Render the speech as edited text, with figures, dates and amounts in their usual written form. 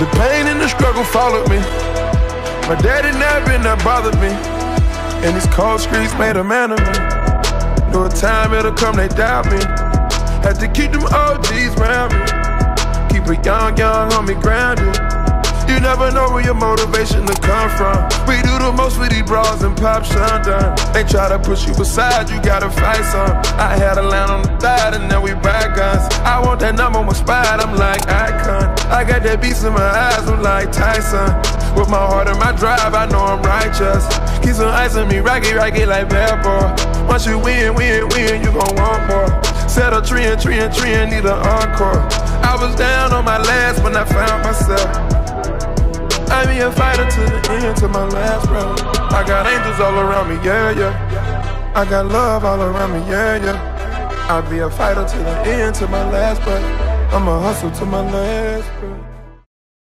The pain and the struggle followed me. My daddy never been that bothered me. And these cold streets made a man of me. Knew a time it'll come, they doubt me. Had to keep them OGs round me. Keep a young homie grounded. You never know where your motivation to come from. We do the most for these bras and pop shundun. They try to push you aside, you gotta fight some. I had a line on the thigh and now we buy guns. I want that #1 spot, I'm like Icon. I got that beast in my eyes, I'm like Tyson. With my heart and my drive, I know I'm righteous. Keep some ice on me, rocky like bad boy. Once you win, you gon' want more. Set a tree and need an encore. I was down on my last when I found myself. I be a fighter to the end, to my last breath. I got angels all around me, yeah. I got love all around me, yeah. I be a fighter to the end, to my last breath. I'ma hustle to my last breath.